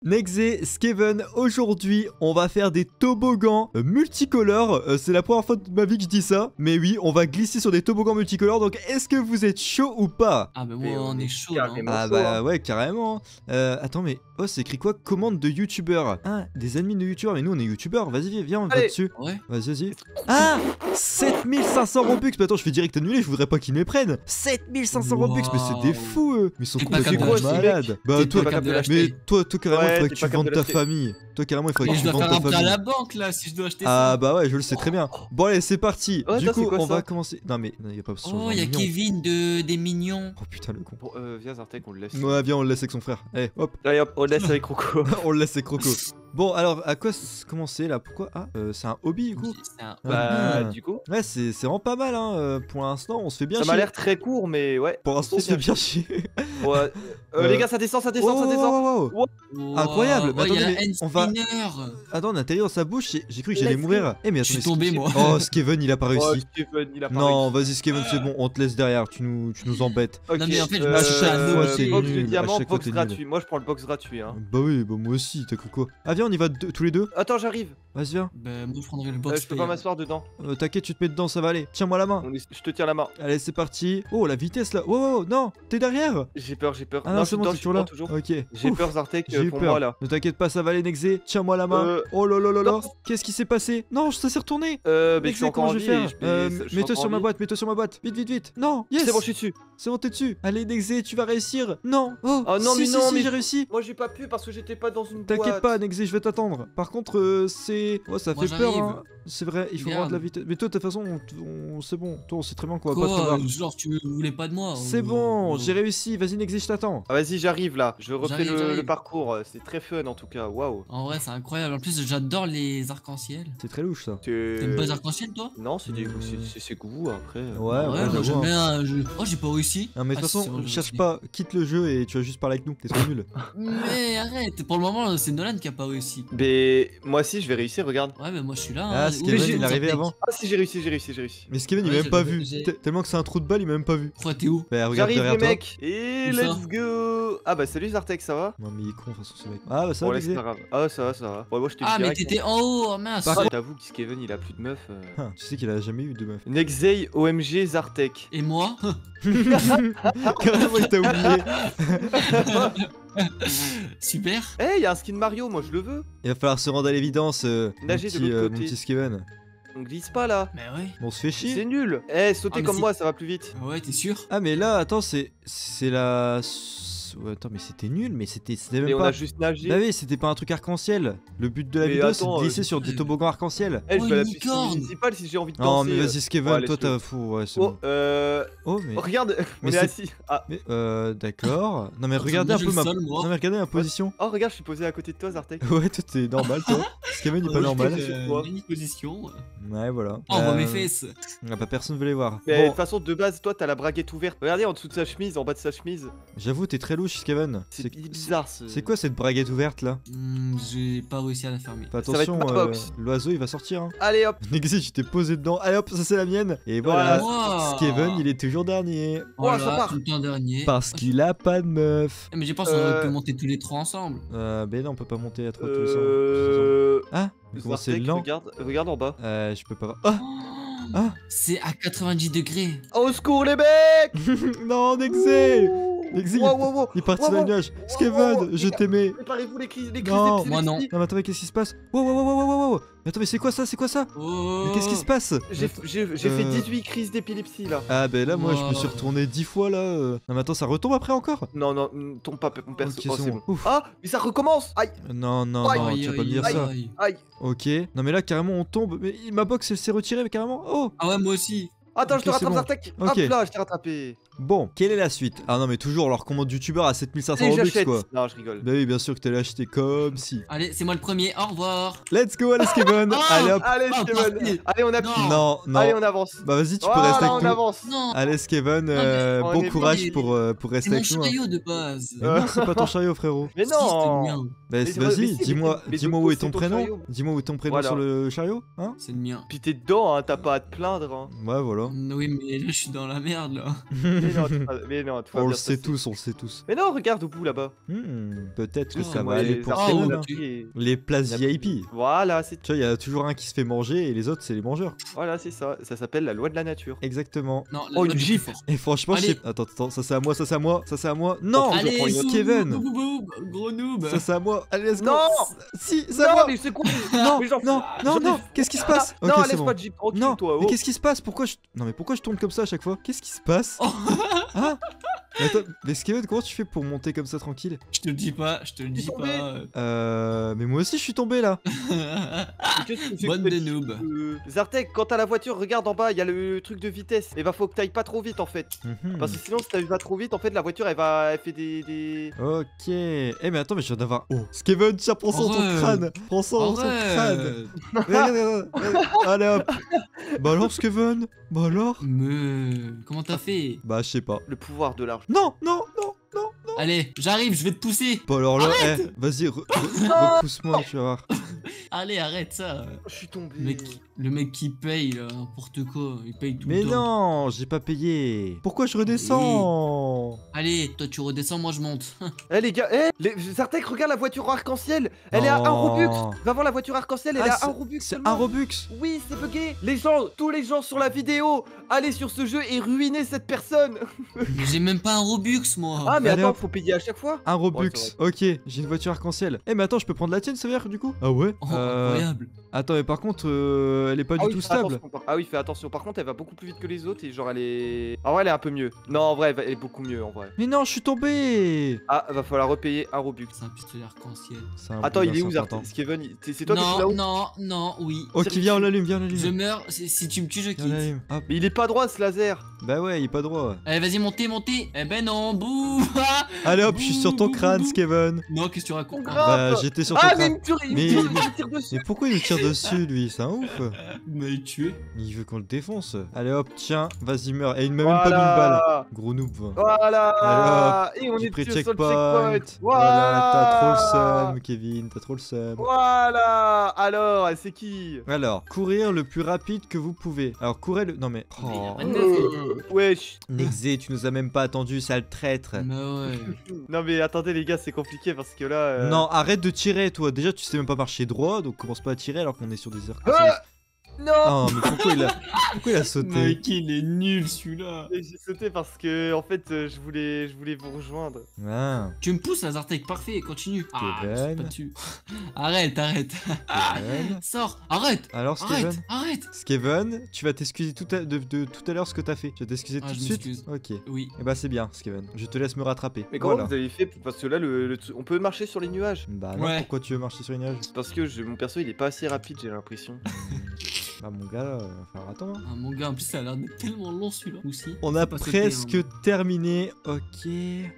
Nexé, Skeven, aujourd'hui on va faire des toboggans multicolores. C'est la première fois de ma vie que je dis ça. Mais oui, on va glisser sur des toboggans multicolores. Donc est-ce que vous êtes chaud ou pas? Ah bah moi on est chaud là. Ah bah ouais, carrément. Attends, mais oh, c'est écrit quoi? Commande de youtubeur. Ah, des admins de youtubeurs. Mais nous on est youtubeurs. Vas-y, viens, on va dessus. Ouais. Vas-y. Ah, 7500 Robux. Mais attends, je fais direct annuler. Je voudrais pas qu'ils me les prennent. 7500 Robux. Mais c'est des fous eux. Mais ils sont complètement malades. Bah toi, mais toi carrément, il faudrait que tu vendes ta famille. Toi carrément, il faudrait que tu vendes ta famille. Je dois faire un prêt à la banque là si je dois acheter ça. Ah bah ouais, je le sais très bien. Bon allez, c'est parti. Du coup, on va commencer. Non mais il y a pas besoin. Oh, il y a Kevin des mignons. Oh putain le con. Bon, viens Zartek, on le laisse. Ouais, viens, on le laisse avec son frère. Allez, hop. Allez hop, on le laisse avec Croco. On le laisse avec Croco. Bon, alors, à quoi commencer là? Pourquoi? Ah, c'est un hobby du coup? Bah, du coup. Ouais, c'est vraiment pas mal, hein. Pour l'instant, on se fait bien chier. Ça m'a l'air très court, mais ouais. Pour l'instant, on se fait bien chier. Ouais. Les gars, ça descend. Wow. Incroyable. Mais attendez, mais on va. Attends, on a atterri dans sa bouche. J'ai cru que j'allais mourir. Eh, mais attends, je suis tombé moi. Oh, Skeven, il a pas réussi. Skeven, il a pas non, vas-y, Skeven, c'est bon. On te laisse derrière. Tu nous embêtes. Ok, non, mais en fait, à chaque fois, c'est box de nul. diamant, box gratuit. Moi, je prends le box gratuit. Hein. Bah oui, bah moi aussi. T'as cru quoi? Ah, viens, on y va tous les deux. Attends, j'arrive. Vas-y, viens. Bah, moi, je prendrai le box. Je peux pas m'asseoir dedans. T'inquiète, tu te mets dedans, ça va aller. Tiens-moi la main. Je te tiens la main. Allez, c'est parti. Oh, la vitesse là. Wow, non, t'es derrière. J'ai peur. Ah non, c'est bon, t'es toujours là. Ok. J'ai peur, Zartek, pour peur. moi là. Ne t'inquiète pas, ça va aller, Nexé. Tiens-moi la main. Oh là là là là. Qu'est-ce qui s'est passé? Non, ça s'est retourné. Mais je suis encore en vie. Mets-toi sur ma boîte, Vite. Non, yes. C'est bon, je suis dessus. C'est bon, t'es dessus. Allez, Nexé, tu vas réussir. Non. Oh non, mais j'ai réussi. Moi, j'ai pas pu parce que j'étais pas dans une boîte. T'inquiète pas, Nexé, je vais t'attendre. Par contre, c'est. Oh, ça fait peur, hein. C'est vrai, il faut avoir de la vitesse. Mais toi, de toute façon, c'est bon. Toi, on sait très bien qu'on va pas te voir. Genre, tu voulais pas de moi. C'est bon, j'ai réussi. Vas-y, Nexé, je t'attends. Ah, vas-y, j'arrive là. Je refais le parcours. C'est très fun en tout cas. Waouh. En vrai, c'est incroyable. En plus, j'adore les arcs-en-ciel. C'est très louche ça. T'aimes pas les arcs-en-ciel, toi? Non, c'est ses goûts après. Ouais, moi j'aime bien. Oh, j'ai pas réussi. Non, mais de toute façon, cherche pas, quitte le jeu et tu vas juste parler avec nous. T'es trop nul. Mais arrête, pour le moment, c'est Nolan qui a pas réussi. Mais moi aussi, je vais réussir, regarde. Ouais, mais moi je suis là. Ah, Skeven, il est arrivé avant. Ah, si, j'ai réussi. Mais Skeven, il m'a même pas vu. Tellement que c'est un trou de balle, il m'a même pas vu. Pourquoi t'es où? Bah, regarde derrière toi. Mec. Et let's go. Ah, bah, salut Zartek, ça va? Non, mais il est con, de toute façon, ce mec. Ah, bah, ça va, c'est pas grave. Ah, ça va. Bon, moi, je t'ai vu Ah, mais t'étais en haut, mince. Par contre, t'avoue que Skeven, il a plus de meufs. Tu sais qu'il a jamais eu de meuf. Nexey, OMG, Zartek. Et moi? Carrément, il t'a oublié. Super. Eh, y'a un skin Mario, moi je le veux. Il va falloir se rendre à l'évidence, nager de l'autre côté. mon petit Skeven. On glisse pas là. Mais ouais. On se fait chier. C'est nul. Eh, sauter comme moi, ça va plus vite. Ouais, t'es sûr? Ah, mais là, attends, c'est la. Ouais, attends, mais c'était nul, mais c'était même mais pas. On a juste nagé. Bah oui, c'était pas un truc arc-en-ciel. Le but de la vidéo, c'est de glisser sur des toboggans arc-en-ciel. Eh, je vais à la piscine municipale si j'ai envie de danser. Non, mais vas-y, Skeven, toi t'as fou. Ouais, c'est bon. Oh, mais. Regarde, on est assis. Ah. Mais d'accord. Non, mais regardez un peu ma. Non, mais regardez ma position. Oh, regarde, je suis posé à côté de toi, Zartek. Ouais, toi t'es normal, toi. Skeven, il est pas normal. Une position. Ouais, voilà. Oh, on voit mes fesses. Ah, bah, personne veut les voir. Mais de toute façon, de base, toi, t'as la braguette ouverte. Regardez en dessous de sa chemise, en bas de sa chemise. J'avoue, t'es très louche, Skeven. C'est bizarre. C'est quoi cette braguette ouverte là? J'ai pas réussi à la fermer. Fais attention, l'oiseau il va sortir. Hein. Allez hop. Nexé, tu t'es posé dedans. Allez hop, ça c'est la mienne. Et voilà, Skeven il est toujours dernier. Voilà, ça part. Tout le temps dernier. Parce qu'il a pas de meuf. Mais j'ai pensé qu'on peut monter tous les trois ensemble. Ben non, on peut pas monter à trois tous ensemble. Ah, mais comment c'est lent? Regarde en bas. Je peux pas voir. Ah, c'est à 90 degrés. Au secours les mecs. Non, Nexé. Nexé, il est parti dans les nuages. Skeven, je t'aimais. Préparez-vous les crises non, moi non. Non, mais attends, mais qu'est-ce qui se passe? Wow. Mais attends, mais c'est quoi ça? Mais qu'est-ce qui se passe? J'ai fait 18 crises d'épilepsie là. Ah, ben là, moi, je me suis retourné 10 fois là. Non, mais attends, ça retombe après encore? Non, tombe pas, mon perso. Okay, c'est bon. Ah, mais ça recommence. Aïe. Non, tu vas pas me dire ça. Aïe. Ok. Non, mais là, carrément, on tombe. Mais ma box, elle s'est retirée, mais carrément. Oh. Ah ouais, moi aussi. Attends, je te rattrape, Zartek. Bon. Hop là, je t'ai rattrapé. Bon, quelle est la suite? Ah non, mais toujours leur commande youtubeur à 7500 Robux quoi. Non, je rigole. Bah oui, bien sûr que t'allais acheter comme si. Allez, c'est moi le premier, au revoir. Let's go, allez Skeven. Allez hop. Allez Skeven. Allez, on appuie. Non. Allez, on avance. Bah vas-y, tu peux rester avec nous. Avance. Non. Allez Skeven, bon courage pour rester avec nous. C'est mon chariot de base. Mais non, c'est pas ton chariot frérot. Mais non. Bah vas-y, dis-moi où est ton prénom. Dis-moi où est ton prénom sur le chariot, hein? C'est le mien. Puis t'es dedans, hein, t'as pas à te plaindre. Ouais, voilà. Oui, mais là je suis dans la merde là. Mais non, tout va On le bien sait se passer. tous, on le sait tous. Mais non, regarde au bout là-bas. Peut-être que ça Moi, va aller les pour artistes, Kevin, on a hein. pris- Les places on a pris- VIP. Voilà, c'est Tu vois, il y a toujours un qui se fait manger et les autres, c'est les mangeurs. voilà, c'est ça. Ça s'appelle la loi de la nature. Exactement. Non, Oh, la une loi du Jeep. plus fort. Et franchement, Allez. Attends, ça c'est à moi, ça c'est à moi, ça c'est à moi. Non, je Allez, prends une autre. Kevin. gros noob. Ça c'est à moi. Allez, let's go. Non. Si, c'est à Non, moi. mais c'est quoi? Non, Mais j'en- non, j'en ai- non, qu'est-ce qui se passe? Non, Ok, c'est laisse bon. pas de Jeep tranquille, Non, toi. mais oh. qu'est-ce qui se passe? Non, mais pourquoi je tourne comme ça à chaque fois? Qu'est-ce qui se passe? Oh. Hein? Mais attends, mais Kevin, comment tu fais pour monter comme ça tranquille? Je te le dis pas, je te le dis tombé. pas. Mais moi aussi je suis tombé là. Qu'est-ce que c'est Bonne que de cette noob. Jeep, Zartek, quand t'as la voiture, regarde en bas, il y a le truc de vitesse. Et bah faut que t'ailles pas trop vite en fait. Mhm. Parce que sinon, si tu vas trop vite, en fait, la voiture elle fait des. Ok. Eh mais attends, mais je viens d'avoir. Oh, Kevin, tiens, prends ça dans ton Arrête. crâne. Prends ça dans ton crâne. Arrête. Regarde. Allez hop. Bah alors, Kevin? Bah alors? Mais comment t'as fait? Bah je sais pas. Le pouvoir de l'argent. Non. Allez, j'arrive, je vais te pousser. Bah alors là, vas-y, repousse-moi, tu vas voir. Allez, arrête ça. Je suis tombé. Le mec qui paye là, n'importe quoi, il paye tout Mais le temps. non, j'ai pas payé. Pourquoi je redescends? Allez, toi tu redescends, moi je monte. Eh les gars, Zartek, regarde la voiture arc-en-ciel. Elle est à 1 Non. Robux. Va voir la voiture arc-en-ciel, elle Ah, est à 1 Robux. C'est seulement. un Robux. Oui, c'est bugué. Tous les gens sur la vidéo, allez sur ce jeu et ruinez cette personne. Mais j'ai même pas un Robux moi. Ah, mais Allez, attends, hop. faut payer à chaque fois. Un Robux. Ouais, Ok, j'ai une voiture arc-en-ciel. Eh mais attends, je peux prendre la tienne, ça veut dire du coup? Ah ouais? Oh, incroyable. Attends, mais par contre, elle est pas du tout fais stable. attention, ah oui, fais attention. Par contre, elle va beaucoup plus vite que les autres et genre elle est. Ah ouais, elle est un peu mieux. Non, en vrai, elle est beaucoup mieux en vrai. Mais non, je suis tombé. Ah, va falloir repayer un Robux. C'est un pistolet arc-en-ciel. C'est un Attends, peu il est où important. Zartek? Steven, c'est toi qui suis Non, là-haut? non, oui. Ok, viens, on l'allume, viens, on Je l'allume. meurs, si tu me tues, je Viens, on quitte. l'allume. Hop. Mais il est pas droit ce laser. Bah ouais, il est pas droit. Allez, vas-y, montez. Eh ben non, bouh. Allez hop, je suis sur ton crâne, Kevin. Non, qu'est-ce que tu racontes? Grave. Bah, j'étais sur ton Ah, mais crâne. il Mais- me tire dessus. Mais pourquoi il me tire dessus, lui? C'est un ouf. Vous m'avez tué. Il veut qu'on le défonce. Allez hop, tiens, vas-y, meurs. Et il m'a même pas mis une balle. Voilà. Gros noob. Voilà. Et on J'ai est pris dessus sur le checkpoint. checkpoint. Voilà, t'as trop le Voilà. seum, Kevin. T'as trop le seum. Voilà. Alors, c'est qui? Alors, courir le plus rapide que vous pouvez. Alors, courez le. Non mais. Mais y a Oh. pas de meuf. Wesh. Nexé, tu nous as même pas attendu, sale traître. Mais ouais. Non mais attendez les gars, c'est compliqué parce que là. Non, arrête de tirer, toi. Déjà, tu sais même pas marcher droit, donc commence pas à tirer alors qu'on est sur des heures. Non. Oh, mais pourquoi il a sauté? Mec, il est nul celui-là. J'ai sauté parce que en fait je voulais vous rejoindre. Ah, Tu me pousses, Lazartech, parfait, continue. Ah, je suis Kevin. pas dessus. Arrête. Kevin. Sors, arrête. Alors, Steven. Arrête. Steven, tu vas t'excuser de tout à l'heure ce que t'as fait. Tu vas t'excuser Ah, tout de je suite. m'excuse. Ok. Oui. Et bah c'est bien, Steven. Je te laisse me rattraper. Mais comment Voilà. vous avez fait parce que là on peut marcher sur les nuages. Bah non, Ouais. pourquoi tu veux marcher sur une nuage? Parce que mon perso il est pas assez rapide j'ai l'impression. Bah mon gars, là, va falloir attendre. Ah, mon gars, en plus, ça a l'air d'être tellement long celui-là. Aussi. On a Pas sauter, presque hein. terminé. Ok.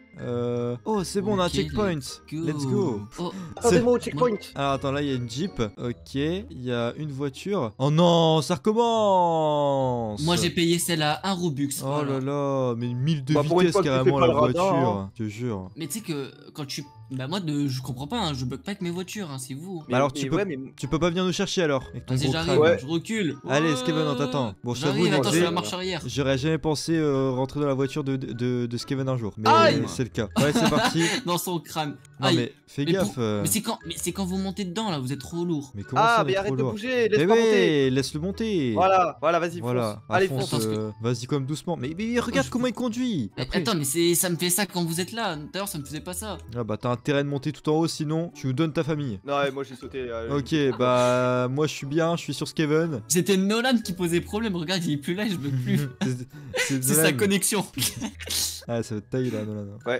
Oh, c'est bon, on a un Ok, checkpoint. Let's go. Oh, Attendez-moi au checkpoint. Alors attends, là il y a une Jeep. Ok, il y a une voiture. Oh non, ça recommence. moi j'ai payé celle à 1 Robux. Oh voilà. là là, mais 1000 de Bah, pour une vitesse fois que tu carrément fais pas la le radar, voiture. hein. Je te jure. Mais tu sais que quand tu. Bah, moi, je comprends pas, hein, je bug pas avec mes voitures, hein, c'est vous. Bah alors, Mais tu peux- ouais, mais Tu peux pas venir nous chercher alors avec ton Vas-y, gros j'arrive, crâne. Ouais. je recule. Allez, Ouais. Skeven, on t'attend. Bon, je t'avoue, J'arrive, attends, je j'ai- fais la marche arrière. J'aurais jamais pensé rentrer dans la voiture de Skeven un jour. Mais Aïe c'est le cas. Ouais, c'est parti. Dans son crâne. Non Aïe. mais fais Mais gaffe. pour- Mais c'est quand vous montez dedans là, vous êtes trop lourd. Mais comment Ah ça, mais il est arrête trop de lourd. bouger, laisse Mais pas monter. ouais, laisse-le monter. Voilà, vas-y Voilà, fonce. Allez fonce, fonce. vas-y comme doucement. Mais regarde je- comment il conduit. Mais Après. attends, mais ça me fait ça quand vous êtes là. D'ailleurs, ça me faisait pas ça. Ah bah t'as intérêt de monter tout en haut, sinon tu nous donnes ta famille. Non ouais, moi j'ai sauté. Ok, bah moi je suis bien, je suis sur Skeven. C'était Nolan qui posait problème. Regarde, il est plus là, je veux plus. C'est C'est sa Nolan. connexion. Ah, ça va te tailler là, Nolan. Ouais.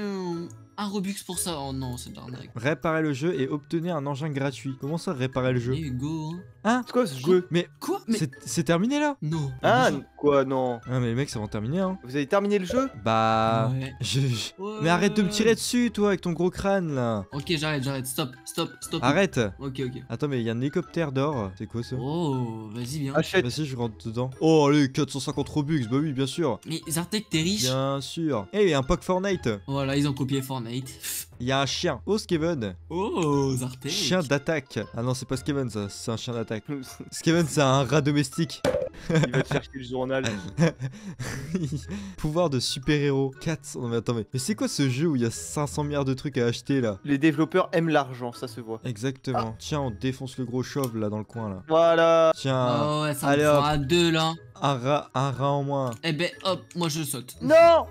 Un Robux pour ça. Oh non, c'est de l'arnaque. Réparer le jeu et obtenir un engin gratuit. Comment ça, réparer le jeu? Allez, go. C'est quoi ce jeu? Mais Quoi? Mais c'est terminé là? non. Ah Déjà. quoi non. Ah, mais les mecs, ça va en terminer, hein. Vous avez terminé le jeu? Bah. Ouais. Ouais. Mais arrête de me tirer dessus, toi, avec ton gros crâne là. Ok, j'arrête. Stop. Arrête. Ok. Attends, mais il y a un hélicoptère d'or. C'est quoi ça? Oh, vas-y, viens. Achète. Vas-y, je rentre dedans. Oh, allez, 450 Robux. Bah oui, bien sûr. Mais Zartek, t'es riche. Bien sûr. Eh, il y a un pack Fortnite. Voilà, ils ont copié Fortnite. Il y a un chien. Oh, Skeven. Oh, Zartek. Chien d'attaque. Ah non, c'est pas Skeven, ça. C'est un chien d'attaque. Skeven, c'est un rat domestique. Il va te chercher le journal. Pouvoir de super-héros. 400. Non, mais attends, mais c'est quoi ce jeu où il y a 500 milliards de trucs à acheter là? Les développeurs aiment l'argent, ça se voit. Exactement. Tiens, on défonce le gros chauve là dans le coin là. Voilà. Tiens. Oh ouais, ça allez, me hop. prend à 2 là. Un rat en moins. Eh ben hop, moi je saute. Non.